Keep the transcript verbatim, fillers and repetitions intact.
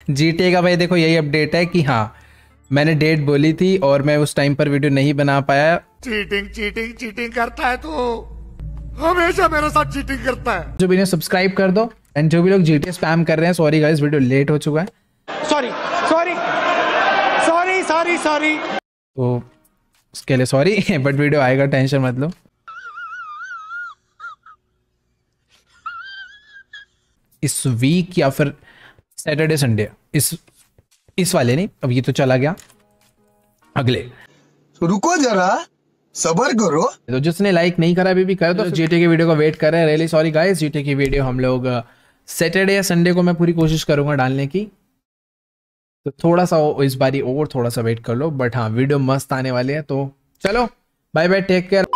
GTA का भाई देखो यही अपडेट है कि हाँ मैंने डेट बोली थी और मैं उस टाइम पर वीडियो नहीं बना पाया। चीटिंग चीटिंग चीटिंग करता है तो हमेशा मेरे साथ चीटिंग करता है। जो भी ने सब्सक्राइब कर दो एंड जो भी लोग जीटीए स्पैम कर रहे हैं, सॉरी गाइस वीडियो लेट हो चुका है। Sorry sorry sorry sorry sorry तो उसके लिए सॉरी बट वीडियो आएगा, टेंशन मत लो। इस वीक या फिर सैटरडे संडे, इस इस वाले नहीं, अब ये तो चला गया अगले। तो रुको जरा सबर करो। तो जिसने लाइक नहीं करा अभी भी कर दो। तो जीटीए की वीडियो को वेट कर रहे हैं। रियली सॉरी गाइस, जीटीए की वीडियो हम लोग सैटरडे या संडे को मैं पूरी कोशिश करूंगा डालने की, तो थोड़ा सा इस बारी और थोड़ा सा वेट कर लो। बट हाँ वीडियो मस्त आने वाली है। तो चलो बाय बाय, टेक केयर।